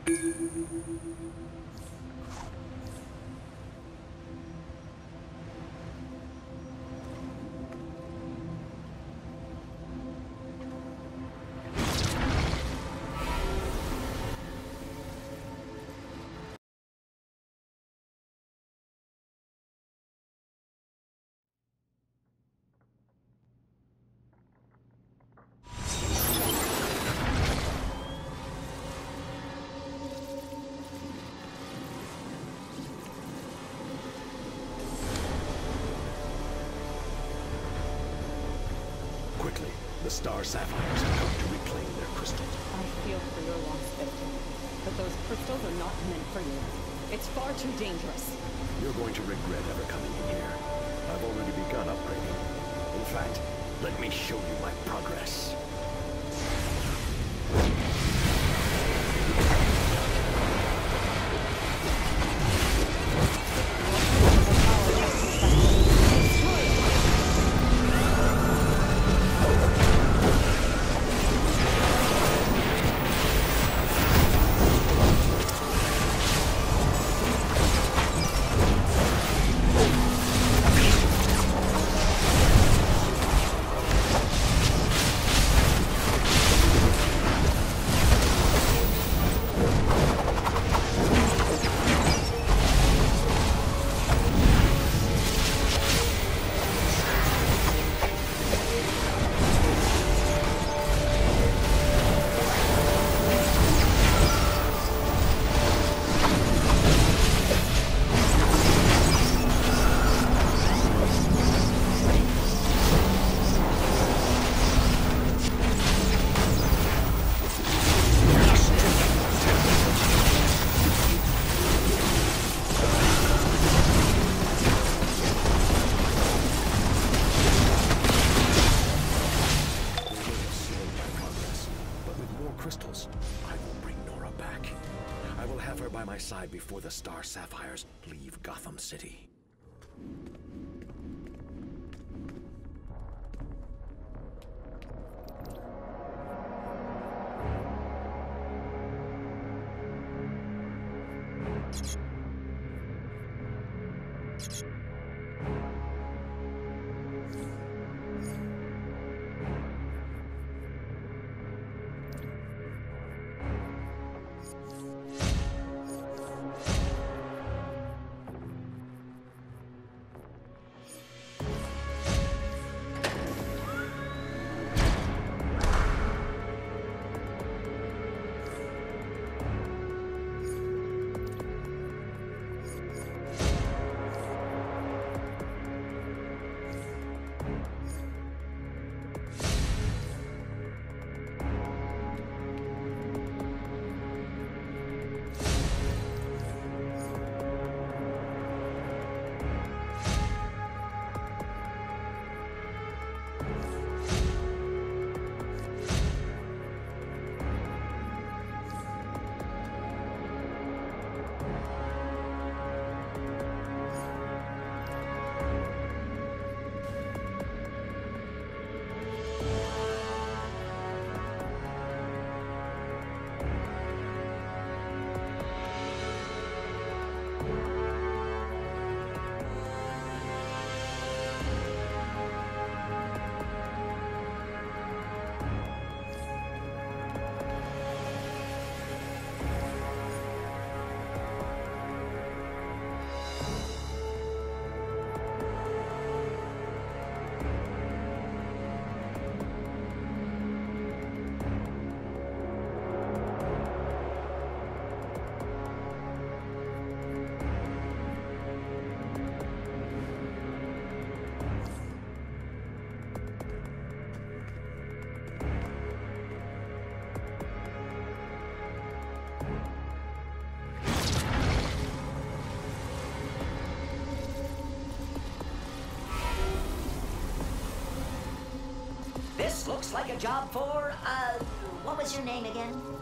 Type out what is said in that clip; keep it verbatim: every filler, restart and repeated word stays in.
Quickly, the star sapphires have come to reclaim their crystals. I feel for your loss, Victor. But those crystals are not meant for you. It's far too dangerous. You're going to regret ever coming in here. I've already begun upgrading. In fact, let me show you my progress. Side before the star sapphires leave Gotham City. This looks like a job for, uh, what was your name again?